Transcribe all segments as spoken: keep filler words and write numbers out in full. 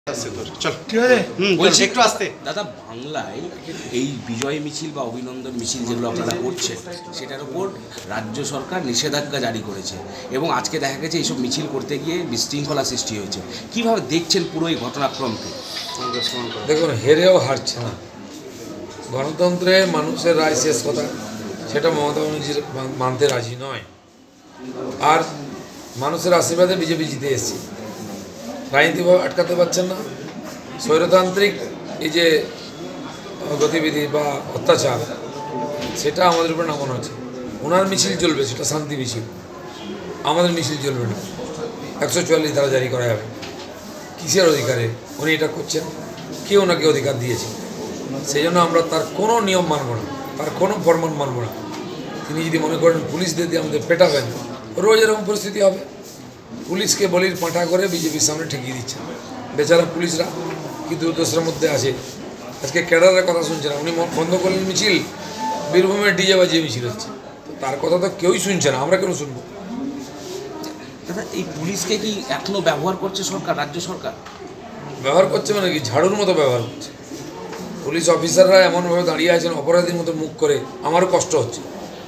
দাদা বাংলায় এই বিজয় মিছিল বা অভিনন্দন মিছিল যেগুলো আপনারা করছেন সেটার উপর রাজ্য সরকার নিষেধাজ্ঞা জারি করেছে এবং আজকে দেখা গেছে এইসব মিছিল করতে গিয়ে বিশৃঙ্খলা সৃষ্টি হয়েছে। কিভাবে দেখছেন পুরো এই ঘটনাক্রমকে? দেখুন, হেরেও হারছে না। গণতন্ত্রে মানুষের রায় শেষ কথা, সেটা মমতা ব্যানার্জি মানতে রাজি নয়। আর মানুষের আশীর্বাদে বিজেপি জিতে এসেছে। রাজনীতিভাবে আটকাতে পারছেন না। স্বৈরতান্ত্রিক এই যে গতিবিধি বা অত্যাচার, সেটা আমাদের উপর নামানো হচ্ছে। ওনার মিছিল চলবে, সেটা শান্তি মিছিল। আমাদের মিছিল চলবে না, একশো চুয়াল্লিশ ধারা জারি করা যাবে। কিসের অধিকারে উনি এটা করছেন? কে ওনাকে অধিকার দিয়েছে? সেই জন্য আমরা তার কোনো নিয়ম মানব না, তার কোনো ফরমান মানব না। তিনি যদি মনে করেন পুলিশদের দিয়ে আমাদের পেটাবেন, রোজ এরকম পরিস্থিতি হবে। পুলিশকে বলির পাঁঠা করে বিজেপির সামনে ঠেকিয়ে দিচ্ছে। বেচারা পুলিশরা কি দুর্দশার মধ্যে আছে। আজকে ক্যাডারের কথা শুনছে না, উনি বন্ধ করলেন মিছিল, বীরভূমের ডিজে বাজিয়ে মিছিল হচ্ছে। তো তার কথা তো কেউই শুনছে না, আমরা কেন শুনবো? দাদা, এই পুলিশকে কি এখনো ব্যবহার করছে সরকার, রাজ্য সরকার? ব্যবহার করছে মানে কি? ঝাড়ুর মতো ব্যবহার করছে। পুলিশ অফিসাররা এমনভাবে দাঁড়িয়ে আছেন অপরাধীর মতো মুখ করে, আমারও কষ্ট হচ্ছে।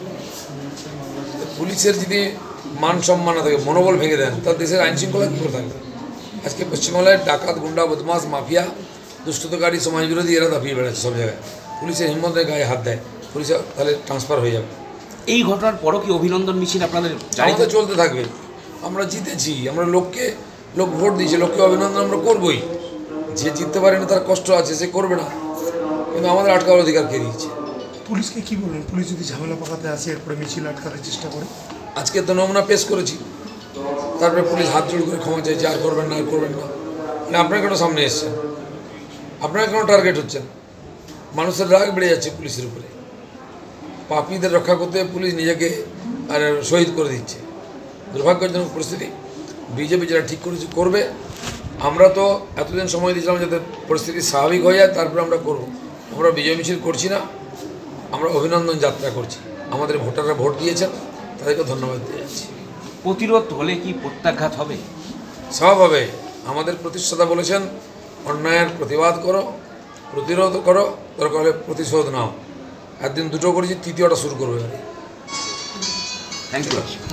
পুলিশের যদি মান সম্মান না থাকে, মনোবল ভেঙে দেন, তার দেশের আইন শৃঙ্খলা কী করে থাকবে? আজকে পশ্চিমবাংলায় ডাকাত, গুন্ডা, বদমাস, মাফিয়া, দুষ্টতাকারী, সমাজ বিরোধী এরা দাপিয়ে বেড়াচ্ছে সব জায়গায়। পুলিশের হিম্মত গায়ে হাত দেয়, পুলিশে তাহলে ট্রান্সফার হয়ে যাবে। এই ঘটনার পরও কি অভিনন্দন মিছিল আপনাদের আমাদের চলতে থাকবে? আমরা জিতেছি, আমরা লোককে, লোক ভোট দিয়েছে, লোককে অভিনন্দন আমরা করবই। যে জিততে পারে না, তার কষ্ট আছে, সে করবে না, কিন্তু আমাদের আটকাবার অধিকার কে দিয়েছে? পুলিশকে কি বলবেন? পুলিশ যদি ঝামেলা পাকাতে আসে, এরপরে মিছিল আটকাতে চেষ্টা করে। আজকে তো নমুনা পেশ করেছি, তারপরে পুলিশ হাত জোড় করে ক্ষমা চাইছে, আর করবেন না, আর করবেন না। মানে আপনারা কেন সামনে এসছেন? আপনারা কেন টার্গেট হচ্ছেন? মানুষের রাগ বেড়ে যাচ্ছে পুলিশের উপরে। পাপীদের রক্ষা করতে পুলিশ নিজেকে আর শহীদ করে দিচ্ছে। দুর্ভাগ্যজনক পরিস্থিতি। বিজেপি যেটা ঠিক করেছে করবে। আমরা তো এতদিন সময় দিয়েছিলাম যাতে পরিস্থিতি স্বাভাবিক হয়ে যায়, তারপরে আমরা করব। আমরা বিজয় মিছিল করছি না, আমরা অভিনন্দন যাত্রা করছি। আমাদের ভোটাররা ভোট দিয়েছেন, তাদেরকে ধন্যবাদ দিয়ে যাচ্ছি। প্রতিরোধ হলে কি প্রত্যাঘাত হবে? স্বভাবে আমাদের প্রতিষ্ঠাতা বলেছেন, অন্যায়ের প্রতিবাদ করো, প্রতিরোধ করো, দরকার হলে প্রতিশোধ নাও। একদিন দুটো করেছি, তৃতীয়টা শুরু করবে। Thank you.